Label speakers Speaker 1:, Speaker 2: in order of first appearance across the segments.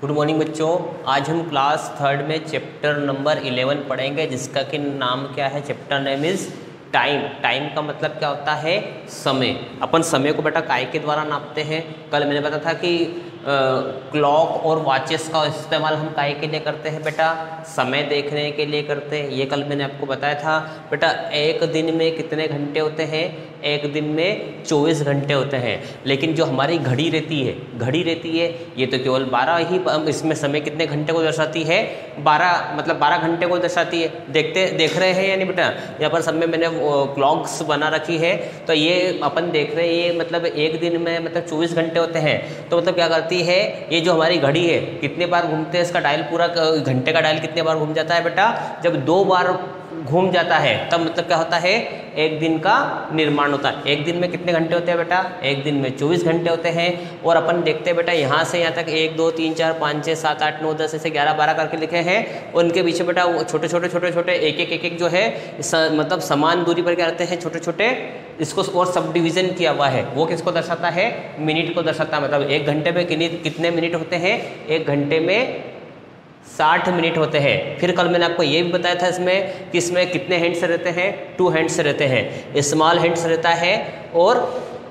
Speaker 1: Good morning बच्चों। आज हम क्लास थर्ड में चैप्टर नंबर 11 पढ़ेंगे, जिसका कि नाम क्या है। Chapter name is time. Time का मतलब क्या होता है? समय। अपन समय को बेटा काय के द्वारा नापते हैं। कल मैंने बताया था कि क्लॉक और वॉचेस का इस्तेमाल हम काय के लिए करते हैं बेटा? समय देखने के लिए करते हैं। ये कल मैंने आपको बताया था बेटा। एक दिन में कितने घंटे होते हैं? एक दिन में 24 घंटे होते हैं। लेकिन जो हमारी घड़ी रहती है ये तो केवल 12 ही, इसमें समय कितने घंटे को दर्शाती है? 12 घंटे को दर्शाती है। देख रहे हैं या नहीं बेटा? यहाँ पर सब में मैंने क्लॉक्स बना रखी है, तो ये अपन देख रहे हैं। ये मतलब एक दिन में मतलब 24 घंटे होते हैं। तो मतलब क्या करती है ये जो हमारी घड़ी है, कितने बार घूमते हैं? इसका डायल पूरा घंटे का डायल कितने बार घूम जाता है बेटा? जब 2 बार घूम जाता है तब मतलब क्या होता है? एक दिन का निर्माण होता है। एक दिन में कितने घंटे होते हैं बेटा? एक दिन में 24 घंटे होते हैं। और अपन देखते हैं बेटा, यहाँ से यहाँ तक 1 2 3 4 5 6 7 8 9 10 ऐसे 11 12 करके लिखे हैं। उनके पीछे बेटा छोटे एक जो है मतलब समान दूरी पर क्या रहते हैं? छोटे छोटे, इसको और सब डिवीजन किया हुआ है। वो किसको दर्शाता है? मिनट को दर्शाता है। मतलब एक घंटे में कितने मिनट होते हैं? एक घंटे में 60 मिनट होते हैं। फिर कल मैंने आपको ये भी बताया था इसमें कि इसमें कितने हैंड्स रहते हैं? 2 हैंड्स रहते हैं। स्मॉल हैंड्स रहता है और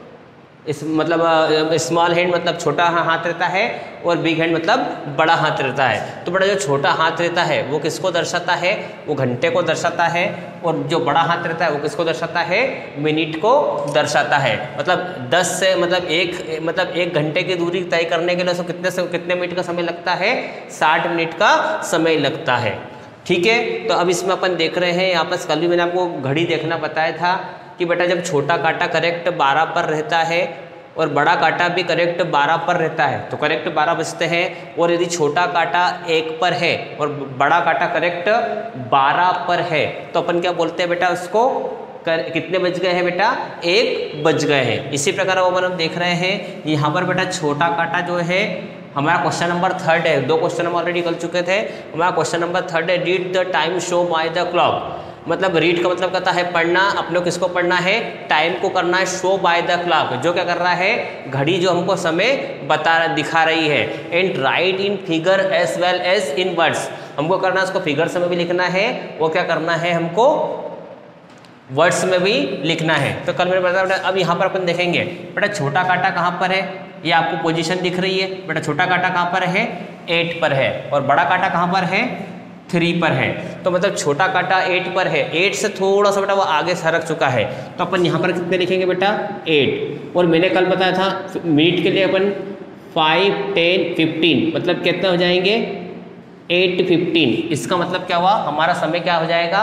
Speaker 1: स्मॉल हैंड मतलब छोटा हाथ रहता है और बिग हैंड मतलब बड़ा हाथ रहता है। तो बड़ा जो छोटा हाथ रहता है वो किसको दर्शाता है? वो घंटे को दर्शाता है। और जो बड़ा हाथ रहता है वो किसको दर्शाता है? मिनट को दर्शाता है। मतलब 10 से मतलब एक घंटे की दूरी तय करने के लिए उसको कितने मिनट का समय लगता है? 60 मिनट का समय लगता है। ठीक है। तो अब इसमें अपन देख रहे हैं यहाँ पर, कल भी मैंने आपको घड़ी देखना बताया था कि बेटा जब छोटा कांटा करेक्ट 12 पर रहता है और बड़ा कांटा भी करेक्ट 12 पर रहता है तो करेक्ट 12 बजते हैं। और यदि छोटा कांटा 1 पर है और बड़ा कांटा करेक्ट 12 पर है तो अपन क्या बोलते हैं बेटा? उसको कितने बज गए हैं बेटा? 1 बज गए हैं। इसी प्रकार वो हम देख रहे हैं यहाँ पर बेटा छोटा कांटा जो है, हमारा क्वेश्चन नंबर 3 है। 2 क्वेश्चन हम ऑलरेडी कर चुके थे। हमारा क्वेश्चन नंबर 3 है, read the time show by the clock. मतलब रीड का मतलब कहता है पढ़ना। अपने को किसको पढ़ना है? टाइम को करना है। शो बाय द क्लॉक जो क्या कर रहा है? घड़ी जो हमको समय दिखा रही है। And write in figure as well as in words. हमको करना है उसको फिगर्स में भी लिखना है, वो क्या करना है? हमको वर्ड्स में भी लिखना है। तो कल मैंने बताया बेटा। अब यहाँ पर अपन देखेंगे बेटा छोटा कांटा कहाँ पर है? ये आपको पोजीशन दिख रही है बेटा। छोटा कांटा कहाँ पर है? 8 पर है। और बड़ा कांटा कहाँ पर है? 3 पर है। तो मतलब छोटा कांटा 8 पर है। 8 से थोड़ा सा बेटा वो आगे सरक चुका है। तो अपन यहाँ पर कितने लिखेंगे बेटा? 8। और मैंने कल बताया था मिनट के लिए अपन 5 10 15 मतलब कितना हो जाएंगे? 8:15। इसका मतलब क्या हुआ? हमारा समय क्या हो जाएगा?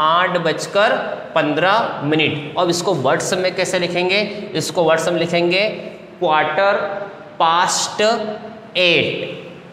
Speaker 1: 8:15। और इसको वर्ड्स में कैसे लिखेंगे? इसको वर्ड्स में लिखेंगे 8:15।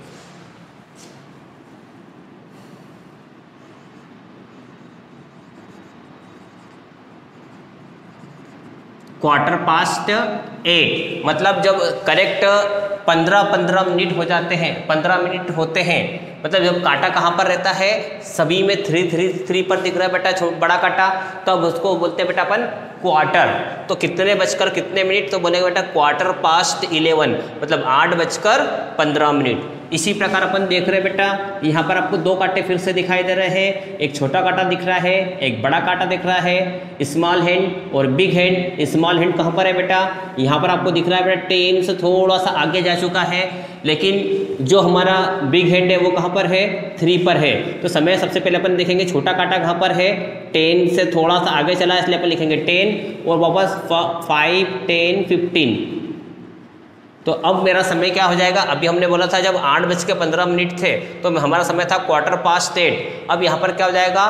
Speaker 1: 8:15 मतलब जब करेक्ट 15 मिनट हो जाते हैं, 15 मिनट होते हैं, मतलब जब कांटा कहाँ पर रहता है? सभी में 3 पर दिख रहा है बेटा बड़ा कांटा। तो अब उसको बोलते हैं बेटा अपन क्वार्टर। तो कितने बजकर कितने मिनट? तो बोलेंगे बेटा 11:15 मतलब 8:15। इसी प्रकार अपन देख रहे हैं बेटा, यहाँ पर आपको 2 कांटे फिर से दिखाई दे रहे हैं। एक छोटा कांटा दिख रहा है, एक बड़ा कांटा दिख रहा है। स्मॉल हैंड और बिग हैंड। स्मॉल हैंड कहाँ पर है बेटा? यहाँ पर आपको दिख रहा है बेटा 10 से थोड़ा सा आगे जा चुका है। लेकिन जो हमारा बिग हैंड है वो कहाँ पर है? 3 पर है। तो समय सबसे पहले अपन देखेंगे छोटा कांटा कहाँ पर है? 10 से थोड़ा सा आगे चला है, इसलिए अपन लिखेंगे 10 और वापस 5 10 15। तो अब मेरा समय क्या हो जाएगा? अभी हमने बोला था जब 8:15 थे तो हमारा समय था 8:15। अब यहाँ पर क्या हो जाएगा?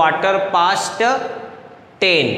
Speaker 1: 10:15।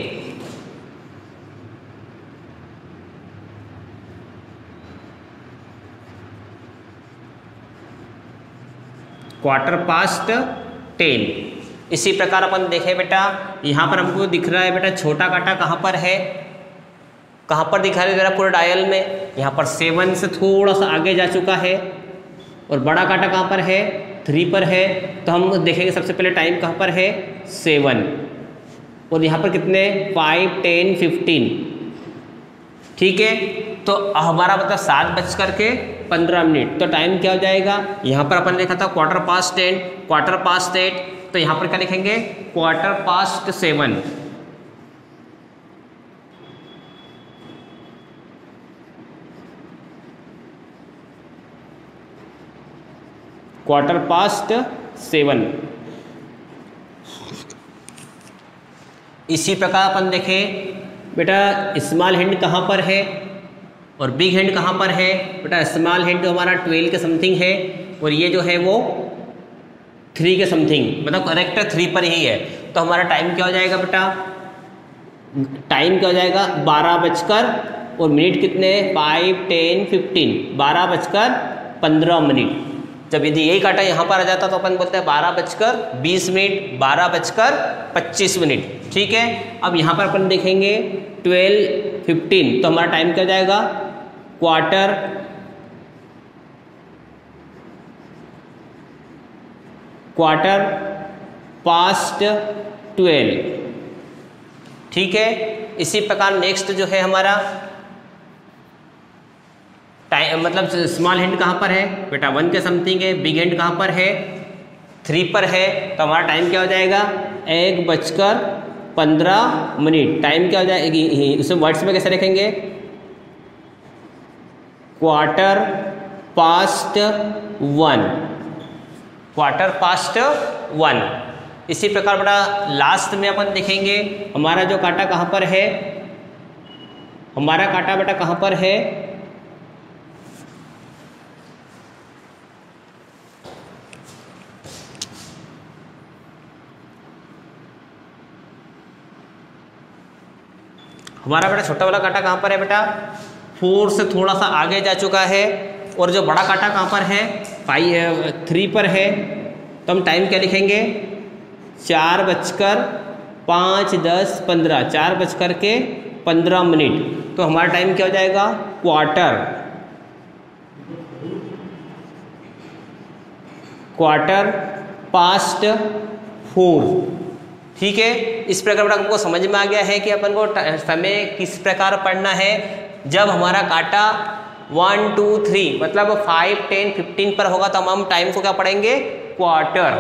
Speaker 1: 10:15। इसी प्रकार अपन देखें बेटा, यहाँ पर हमको दिख रहा है बेटा छोटा कांटा कहाँ पर है? कहाँ पर दिखाई दे रहा? पूरा डायल में। यहाँ पर 7 से थोड़ा सा आगे जा चुका है। और बड़ा कांटा कहाँ पर है? 3 पर है। तो हम देखेंगे सबसे पहले टाइम कहाँ पर है? 7। और यहाँ पर कितने? 5 10 15। ठीक है। तो हमारा मतलब 7:15। तो टाइम क्या हो जाएगा, यहाँ पर अपन लिखा था 10:15, 8:15, तो यहाँ पर क्या लिखेंगे 7:15। 7:15। इसी प्रकार अपन देखें बेटा स्मॉल हैंड कहाँ पर है और बिग हैंड कहाँ पर है। बेटा स्मॉल हैंड जो हमारा 12 के समथिंग है और ये जो है वो 3 के समथिंग, मतलब करेक्ट 3 पर ही है। तो हमारा टाइम क्या हो जाएगा बेटा, टाइम क्या हो जाएगा 12 कितने 5, 10, 15, 12:15। जब यदि यही काटा यहाँ पर आ जाता तो अपन बोलते हैं 12:20, 12:25। ठीक है, अब यहाँ पर अपन देखेंगे 12:15, तो हमारा टाइम क्या हो जाएगा 12:15। ठीक है, इसी प्रकार नेक्स्ट जो है हमारा टाइम, मतलब स्मॉल हैंड कहाँ पर है बेटा 1 के समथिंग है, बिग हैंड कहाँ पर है 3 पर है। तो हमारा टाइम क्या हो जाएगा 1:15। टाइम क्या हो जाएगी, उसे वर्ड्स में कैसे लिखेंगे 1:15। इसी प्रकार बेटा लास्ट में अपन देखेंगे हमारा जो काटा कहाँ पर है, हमारा काटा बेटा कहाँ पर है हमारा बेटा छोटा वाला काटा कहाँ पर है बेटा 4 से थोड़ा सा आगे जा चुका है। और जो बड़ा काटा कहाँ पर है 3 पर है। तो हम टाइम क्या लिखेंगे 4:05, 10, 15, 4:15। तो हमारा टाइम क्या हो जाएगा 4:15। ठीक है, इस प्रकार आपको समझ में आ गया है कि अपन को समय किस प्रकार पढ़ना है। जब हमारा काटा 1, 2, 3 मतलब 5, 10, 15 पर होगा तो हम टाइम को क्या पढ़ेंगे क्वार्टर।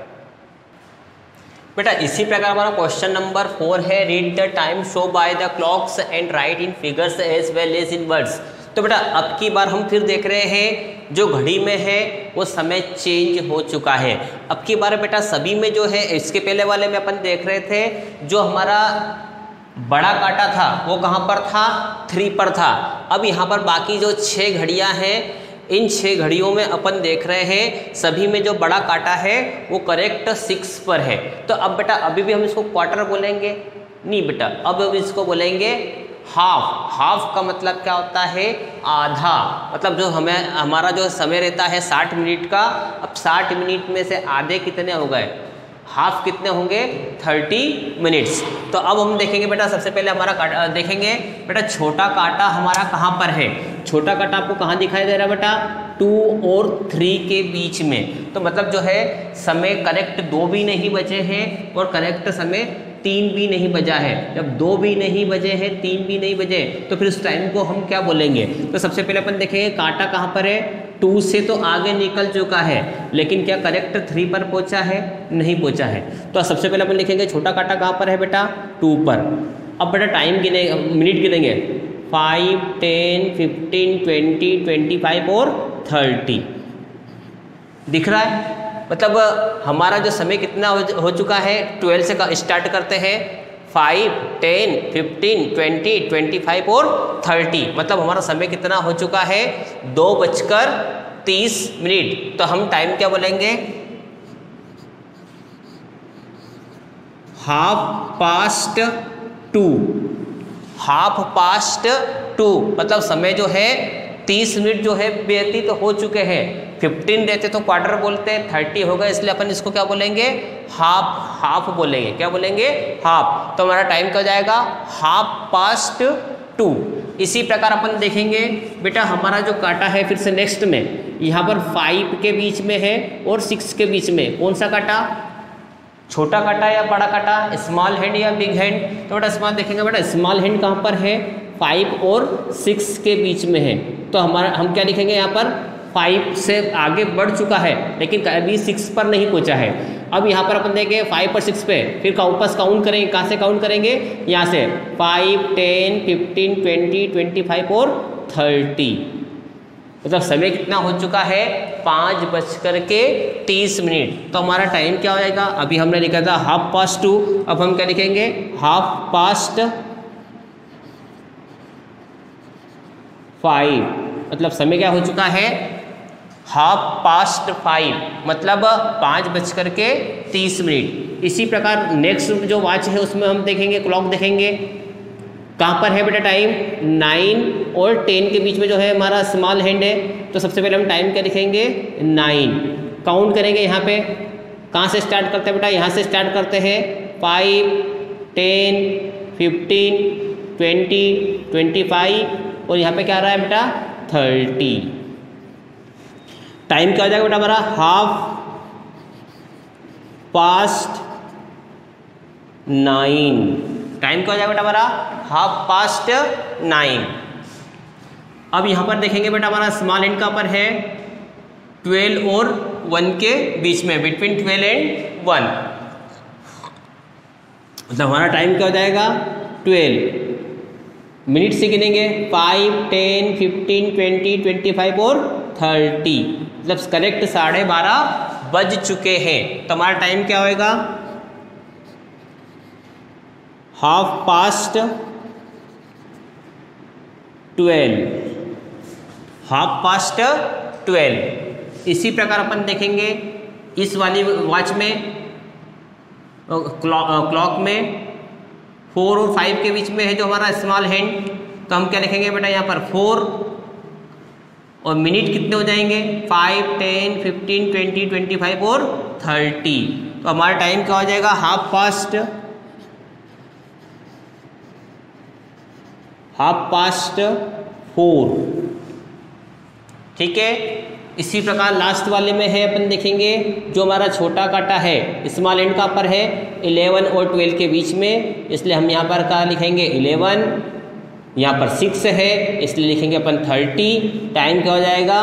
Speaker 1: बेटा इसी प्रकार हमारा क्वेश्चन नंबर 4 है, read the time show by the clocks and write in figures as well as in words. तो बेटा अब की बार हम फिर देख रहे हैं जो घड़ी में है वो समय चेंज हो चुका है। अब की बार बेटा सभी में जो है, इसके पहले वाले में अपन देख रहे थे जो हमारा बड़ा काटा था वो कहाँ पर था 3 पर था। अब यहाँ पर बाकी जो 6 घड़ियाँ हैं, इन 6 घड़ियों में अपन देख रहे हैं सभी में जो बड़ा काटा है वो करेक्ट 6 पर है। तो अब बेटा अभी भी हम इसको क्वार्टर बोलेंगे नहीं बेटा, अब हम इसको बोलेंगे हाफ। हाफ का मतलब क्या होता है आधा, मतलब जो हमारा जो समय रहता है 60 मिनट का, अब 60 मिनट में से आधे कितने हो गए, हाफ कितने होंगे 30 मिनट्स। तो अब हम देखेंगे बेटा सबसे पहले हमारा देखेंगे बेटा छोटा काटा हमारा कहाँ पर है। छोटा काटा आपको कहाँ दिखाई दे रहा है बेटा 2 और 3 के बीच में। तो मतलब जो है समय करेक्ट 2 भी नहीं बजे हैं और करेक्ट समय 3 भी नहीं बजा है। जब 2 भी नहीं बजे हैं 3 भी नहीं बजे तो फिर उस टाइम को हम क्या बोलेंगे। तो सबसे पहले अपन देखेंगे काटा कहाँ पर है 2 से तो आगे निकल चुका है, लेकिन क्या करेक्ट 3 पर पहुंचा है, नहीं पहुंचा है। तो सबसे पहले अपन लिखेंगे छोटा काटा कहाँ पर है बेटा 2 पर। अब बेटा टाइम गिने, मिनट गिनेंगे 5, 10, 15, 20, 25 और 30 दिख रहा है। मतलब हमारा जो समय कितना हो चुका है 12 से स्टार्ट करते हैं 5, 10, 15, 20, 25 और 30, मतलब हमारा समय कितना हो चुका है 2:30। तो हम टाइम क्या बोलेंगे हाफ पास्ट 2, मतलब समय जो है 30 मिनट जो है व्यतीत हो चुके हैं। 15 रहते तो क्वार्टर बोलते हैं, 30 होगा इसलिए अपन इसको क्या बोलेंगे हाफ बोलेंगे। क्या बोलेंगे हाफ। तो हमारा टाइम क्या हो जाएगा 2:30। इसी प्रकार अपन देखेंगे बेटा हमारा जो काटा है फिर से नेक्स्ट में यहाँ पर 5 के बीच में है और 6 के बीच में कौन सा काटा, छोटा काटा या बड़ा काटा, स्मॉल हैंड या बिग हैंड। तो बेटा स्मॉल देखेंगे बेटा स्मॉल हैंड कहाँ पर है 5 और 6 के बीच में है, तो हम क्या लिखेंगे यहाँ पर 5 से आगे बढ़ चुका है लेकिन अभी 6 पर नहीं पहुँचा है। अब यहाँ पर अपन देखेंगे 5 और 6 पे, फिर वापस काउंट करेंगे। कहाँ से काउंट करेंगे? यहाँ से 5, 10, 15, 20, 25 और 30। मतलब समय कितना हो चुका है? 5:30। तो हमारा टाइम क्या हो जाएगा? अभी हमने लिखा था 2:30, अब हम क्या लिखेंगे? 5:30। मतलब समय क्या हो चुका है? 5:30, मतलब 5:30। इसी प्रकार नेक्स्ट जो वॉच है उसमें हम देखेंगे, क्लॉक देखेंगे, कहाँ पर है बेटा टाइम? 9 और 10 के बीच में जो है हमारा स्मॉल हैंड है। तो सबसे पहले हम टाइम क्या लिखेंगे? 9। काउंट करेंगे यहाँ पे। कहाँ से स्टार्ट करते हैं बेटा? यहाँ से स्टार्ट करते हैं। 5, 10, 15, 20, 25 और यहाँ पे क्या आ रहा है बेटा? 30। टाइम क्या हो जाएगा बेटा हमारा? 9:30। टाइम क्या हो जाएगा बेटा हमारा? 9:30। अब यहाँ पर देखेंगे बेटा हमारा स्मॉल हैंड कहाँ पर है? 12 और 1 के बीच में, बिटवीन 12 एंड 1। मतलब हमारा टाइम क्या हो जाएगा? 12 मिनट से गिनेंगे। 5, 10, 15, 20, 25 और 30। मतलब करेक्ट 12:30 बज चुके हैं। तो हमारा टाइम क्या होएगा? 12:30। 12:30। इसी प्रकार अपन देखेंगे इस वाली वॉच में, क्लॉक में 4 और 5 के बीच में है जो हमारा स्मॉल हैंड। तो हम क्या लिखेंगे बेटा यहाँ पर? 4 और मिनट कितने हो जाएंगे? 5, 10, 15, 20, 25 और 30। तो हमारा टाइम क्या हो जाएगा? 4:30। ठीक है। इसी प्रकार लास्ट वाले में है, अपन देखेंगे जो हमारा छोटा काटा है स्मॉल एंड का पर है 11 और 12 के बीच में, इसलिए हम यहाँ पर क्या लिखेंगे? 11। यहाँ पर 6 है इसलिए लिखेंगे अपन 30। टाइम क्या हो जाएगा?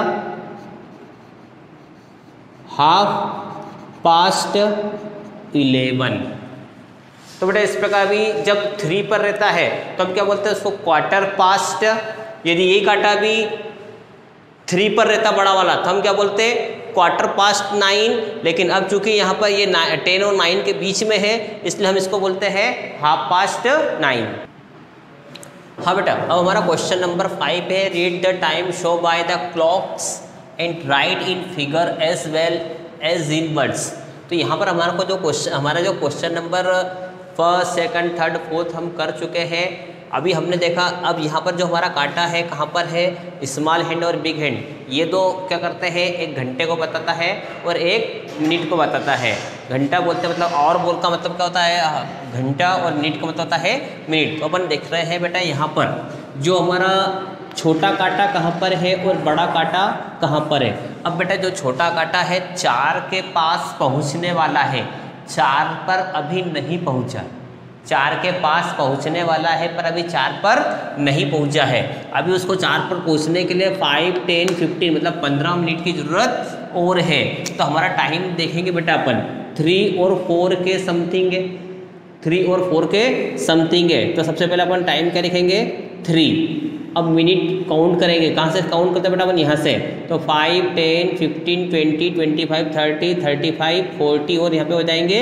Speaker 1: 11:30। तो बेटा इस प्रकार भी जब 3 पर रहता है तो हम क्या बोलते हैं? उसको 1/4। यदि ये काटा भी 3 पर रहता बड़ा वाला तो हम क्या बोलते हैं? 9:15। लेकिन अब चूंकि यहाँ पर ये 10 और 9 के बीच में है इसलिए हम इसको बोलते हैं 9:30। हाँ बेटा, अब हमारा क्वेश्चन नंबर 5 है, read the time show by the clocks and write in figure as well as in words. तो यहाँ पर हमारा जो question number 1st, 2nd, 3rd, 4th हम कर चुके हैं। अभी हमने देखा, अब यहाँ पर जो हमारा काटा है कहाँ पर है? स्मॉल हैंड और बिग हैंड। ये दो क्या करते हैं? एक घंटे को बताता है और एक मिनट को बताता है। घंटा बोलते हैं मतलब और बोल का मतलब क्या होता है? घंटा, और मिनट का मतलब होता है मिनट। तो अपन देख रहे हैं बेटा यहाँ पर जो हमारा छोटा काटा कहाँ पर है और बड़ा काटा कहाँ पर है। अब बेटा जो छोटा काटा है 4 के पास पहुँचने वाला है, 4 पर अभी नहीं पहुँचा। 4 के पास पहुंचने वाला है पर अभी 4 पर नहीं पहुंचा है। अभी उसको 4 पर पहुंचने के लिए 5, 10, 15 मतलब 15 मिनट की ज़रूरत और है। तो हमारा टाइम देखेंगे बेटा अपन 3 और 4 के समथिंग है। 3 और 4 के समथिंग है। तो सबसे पहले अपन टाइम क्या लिखेंगे? 3। अब मिनट काउंट करेंगे। कहाँ से काउंट करते हैं बेटा अपन? यहाँ से। तो 5, 10, 15, 20, 25, 30, 35, 40 और यहाँ पे हो जाएंगे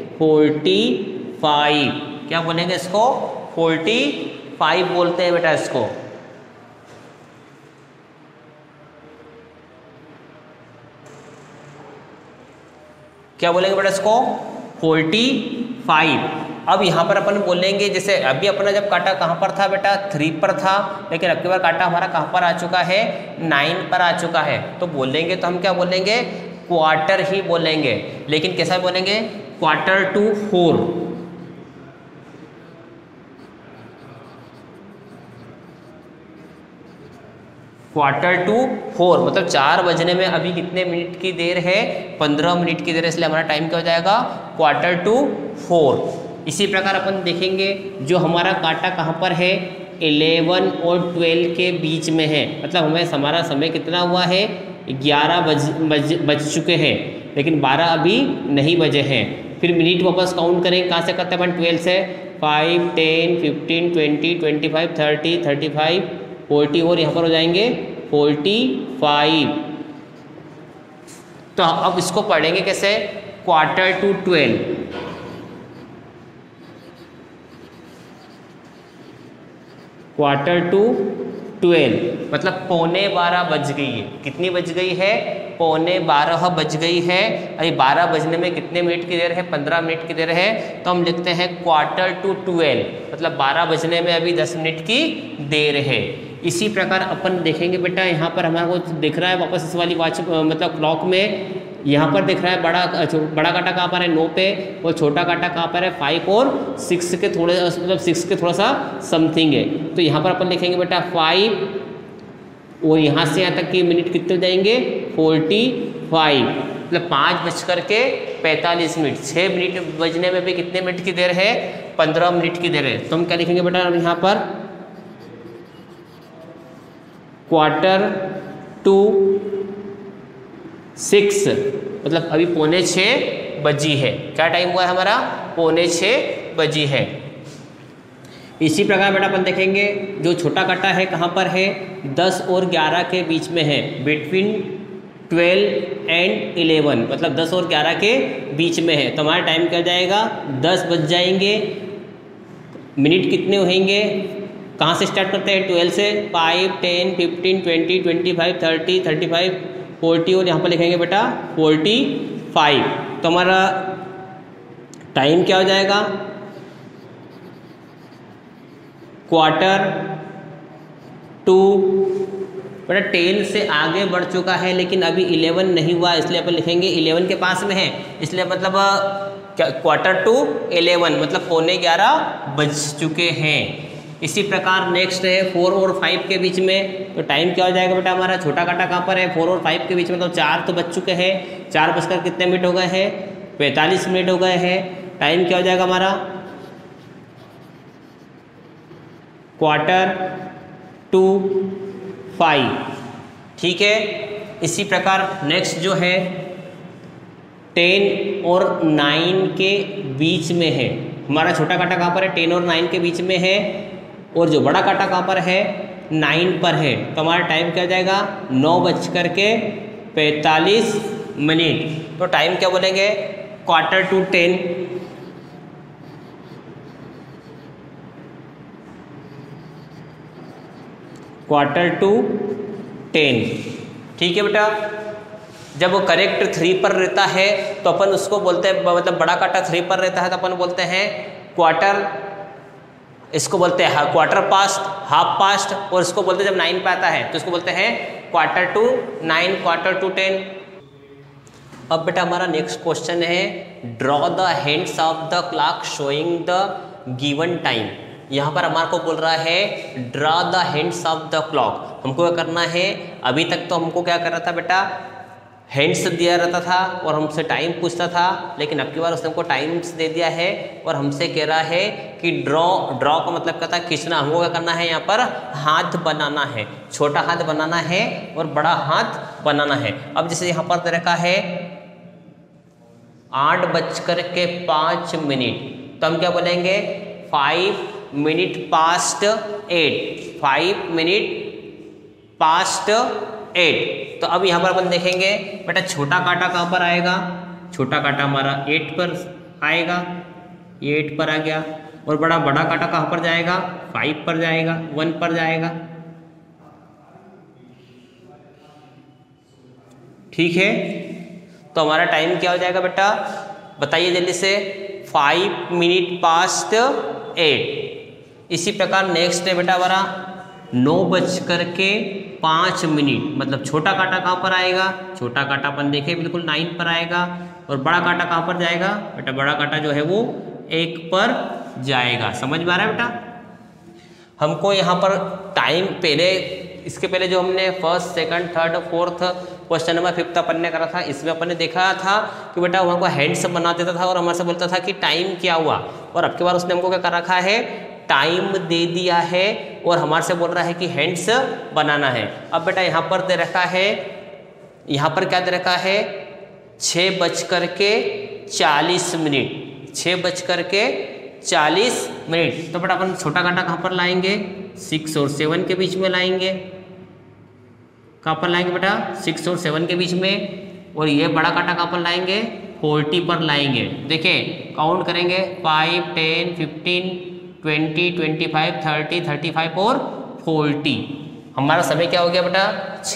Speaker 1: 45। क्या बोलेंगे इसको? 45 बोलते हैं बेटा इसको। क्या बोलेंगे बेटा इसको? 45। अब यहाँ पर अपन बोलेंगे, जैसे अभी अपना जब काटा कहाँ पर था बेटा? 3 पर था, लेकिन अब की बार काटा हमारा कहाँ पर आ चुका है? 9 पर आ चुका है। तो बोलेंगे तो हम क्या बोलेंगे? क्वार्टर ही बोलेंगे। लेकिन कैसा बोलेंगे? 3/4। 3/4 मतलब 4 बजने में अभी कितने मिनट की देर है? 15 मिनट की देर है, इसलिए हमारा टाइम क्या हो जाएगा? 3/4। इसी प्रकार अपन देखेंगे जो हमारा काटा कहाँ पर है? 11 और 12 के बीच में है, मतलब हमारा समय कितना हुआ है, 11 बज चुके हैं, लेकिन 12 अभी नहीं बजे हैं। फिर मिनट वापस काउंट करेंगे, कहाँ से करते हैं अपन, 12 से, 5, 10, 15, 20, 25, 30, 35, 40 और यहाँ पर हो जाएंगे 45। तो अब इसको पढ़ेंगे कैसे, क्वार्टर टू 12, क्वार्टर टू 12 मतलब 11:15 बज गई है। कितनी बज गई है, 11:15 बज गई है। अरे 12 बजने में कितने मिनट की देर है, 15 मिनट की देर है। तो हम लिखते हैं क्वार्टर टू 12 मतलब 12 बजने में अभी 10 मिनट की देर है। इसी प्रकार अपन देखेंगे बेटा, यहाँ पर हमारे को दिख रहा है वापस इस वाली वॉच मतलब क्लॉक में, यहाँ पर दिख रहा है बड़ा कांटा कहाँ पर है, 9 पे, और छोटा कांटा कहाँ पर है, 5 और 6 के थोड़े मतलब 6 के थोड़ा सा समथिंग है। तो यहाँ पर अपन लिखेंगे बेटा 5 और यहाँ से यहाँ तक की मिनट कितने हो जाएंगे, 45 मतलब 5:45 मिनट। 6 मिनट बजने में भी कितने मिनट की देर है, 15 मिनट की देर है। तो हम क्या लिखेंगे बेटा यहाँ पर, क्वार्टर टू 6 मतलब अभी 5:45 बजी है। क्या टाइम हुआ है हमारा, 5:45 बजी है। इसी प्रकार बेटा अपन देखेंगे जो छोटा कांटा है कहाँ पर है, 10 और 11 के बीच में है, बिटवीन 12 एंड 11 मतलब 10 और 11 के बीच में है। तो हमारा टाइम क्या जाएगा, 10 बज जाएंगे। मिनट कितने होंगे, कहाँ से स्टार्ट करते हैं, 12 से, 5, 10, 15, 20, 25, 30, 35, 40 और यहाँ पर लिखेंगे बेटा 45। तो हमारा टाइम क्या हो जाएगा, क्वार्टर टू बेटा 10 से आगे बढ़ चुका है लेकिन अभी 11 नहीं हुआ, इसलिए अपन लिखेंगे 11 के पास में है, इसलिए मतलब क्वार्टर टू 11 मतलब 11:15 बज चुके हैं। इसी प्रकार नेक्स्ट है 4 और 5 के बीच में। तो टाइम क्या हो जाएगा बेटा हमारा, छोटा कांटा कहाँ पर है, 4 और 5 के बीच में, तो 4 तो बज चुके हैं, 4 बजकर कितने मिनट हो गए हैं, 45 मिनट हो गए हैं। टाइम क्या हो जाएगा हमारा, क्वार्टर टू 5। ठीक है। इसी प्रकार नेक्स्ट जो है 10 और 9 के बीच में है। हमारा छोटा कांटा कहाँ पर है, 10 और 9 के बीच में है, और जो बड़ा कांटा कहाँ पर है, 9 पर है। तो हमारा टाइम क्या जाएगा, 9:45 मिनट। तो टाइम क्या बोलेंगे, क्वार्टर टू 10, क्वार्टर टू 10। ठीक है बेटा। जब वो करेक्ट 3 पर रहता है तो अपन उसको बोलते हैं, मतलब बड़ा कांटा 3 पर रहता है तो अपन बोलते हैं क्वार्टर, इसको बोलते हैं क्वार्टर पास्ट, हाफ पास्ट, और इसको बोलते हैं जब 9 पे आता है तो इसको बोलते हैं क्वार्टर टू 9, क्वार्टर टू 10। अब बेटा हमारा नेक्स्ट क्वेश्चन है, draw the hands of the clock showing the given time. यहाँ पर हमारे को बोल रहा है draw the hands of the clock. हमको क्या करना है, अभी तक तो हमको क्या कर रहा था बेटा, हैंड्स दिया रहता था और हमसे टाइम पूछता था, लेकिन अब की बार उसने हमको टाइम्स दे दिया है और हमसे कह रहा है कि ड्रॉ का मतलब क्या था, खींचना। हमको क्या करना है, यहाँ पर हाथ बनाना है, छोटा हाथ बनाना है और बड़ा हाथ बनाना है। अब जैसे यहाँ पर दे रखा है 8:05, तो हम क्या बोलेंगे, 5 मिनट पास्ट 8, 5 मिनट पास्ट 8। तो अब यहाँ पर अपन देखेंगे बेटा छोटा कांटा कहाँ पर आएगा, छोटा कांटा हमारा 8 पर आएगा, ये 8 पर आ गया, और बड़ा कांटा कहाँ पर जाएगा, 5 पर जाएगा, 1 पर जाएगा। ठीक है। तो हमारा टाइम क्या हो जाएगा बेटा, बताइए जल्दी से, 5 मिनट पास्ट 8। इसी प्रकार नेक्स्ट है बेटा हमारा 9:05, मतलब छोटा कांटा कहाँ पर आएगा, छोटा कांटा अपन देखे बिल्कुल 9 पर आएगा, और बड़ा कांटा कहाँ पर जाएगा बेटा, बड़ा कांटा जो है वो 1 पर जाएगा। समझ में आ रहा है बेटा। हमको यहाँ पर टाइम पहले, इसके पहले जो हमने first, second, third, fourth question number 5 अपन ने करा था, इसमें अपन ने देखा था कि बेटा वहाँ को हैंड्स बना देता था और हमारे से बोलता था कि टाइम क्या हुआ, और अब के बार उसने हमको क्या कर रखा है, टाइम दे दिया है और हमारे से बोल रहा है कि हैंड्स बनाना है। अब बेटा यहाँ पर दे रखा है, यहाँ पर क्या दे रखा है 6:40, 6:40। तो बेटा अपन छोटा कांटा कहाँ पर लाएंगे, 6 और 7 के बीच में लाएंगे। कहाँ पर लाएंगे बेटा, 6 और 7 के बीच में। और ये बड़ा कांटा कहाँ पर लाएंगे, 40 पर लाएंगे। देखिए काउंट करेंगे 5, 10, 15, 20, 25, 30, 35 और 40। हमारा समय क्या हो गया बेटा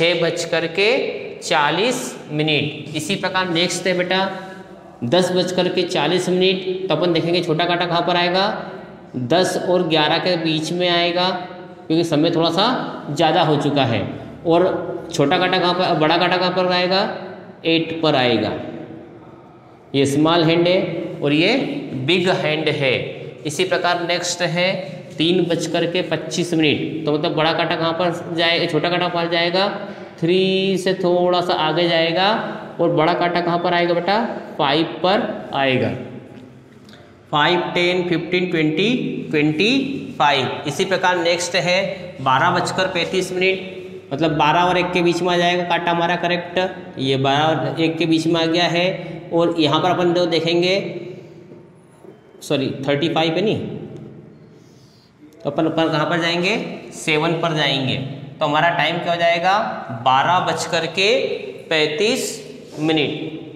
Speaker 1: 6:40। इसी प्रकार नेक्स्ट है बेटा 10:40। तो अपन देखेंगे छोटा कांटा कहाँ पर आएगा, 10 और 11 के बीच में आएगा, क्योंकि समय थोड़ा सा ज़्यादा हो चुका है। और छोटा कांटा कहाँ पर, बड़ा कांटा कहाँ पर आएगा, 8 पर आएगा। ये स्मॉल हैंड है और ये बिग हैंड है। इसी प्रकार नेक्स्ट है 3:25। तो मतलब बड़ा कांटा कहाँ पर जाएगा, छोटा कांटा पर जाएगा 3 से थोड़ा सा आगे जाएगा, और बड़ा कांटा कहाँ पर आएगा बेटा 5 पर आएगा। 5, 10, 15, 20, 25। इसी प्रकार नेक्स्ट है 12:35। मतलब 12 और 1 के बीच में आ जाएगा कांटा हमारा, करेक्ट। ये 12 और 1 के बीच में आ गया है। और यहाँ पर अपन जो देखेंगे, सॉरी 35 है नहीं, तो अपन कहाँ पर जाएंगे, 7 पर जाएंगे। तो हमारा टाइम क्या हो जाएगा 12:35।